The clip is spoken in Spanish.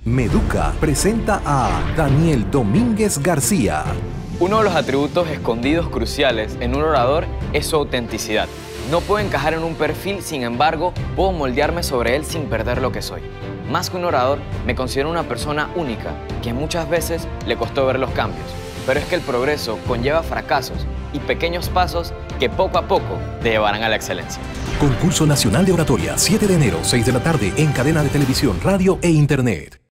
Meduca presenta a Daniel Domínguez García. Uno de los atributos escondidos cruciales en un orador es su autenticidad. No puedo encajar en un perfil, sin embargo, puedo moldearme sobre él sin perder lo que soy. Más que un orador, me considero una persona única, que muchas veces le costó ver los cambios. Pero es que el progreso conlleva fracasos y pequeños pasos que poco a poco te llevarán a la excelencia. Concurso Nacional de Oratoria, 7 de enero, 6 de la tarde, en cadena de televisión, radio e internet.